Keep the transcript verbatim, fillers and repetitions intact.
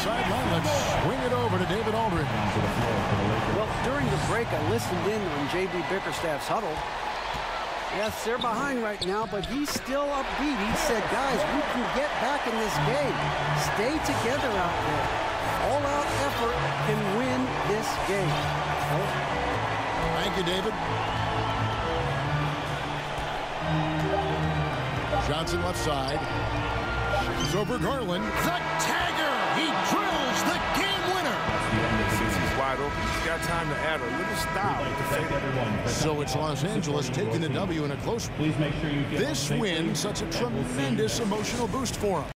sideline. Let's swing it over to David Aldridge. Well, during the break, I listened in on J B Bickerstaff's huddle. Yes, they're behind right now, but he's still upbeat. He said, guys, we can get back in this game. Stay together out there. All-out effort can win this game. Thank you, David. Johnson left side. Shoots over Garland. The tagger! He drills the game winner! Since he's wide open, he's got time to add a little style to fade. So it's Los Angeles taking the W in a close one. This win sets a tremendous emotional boost for him.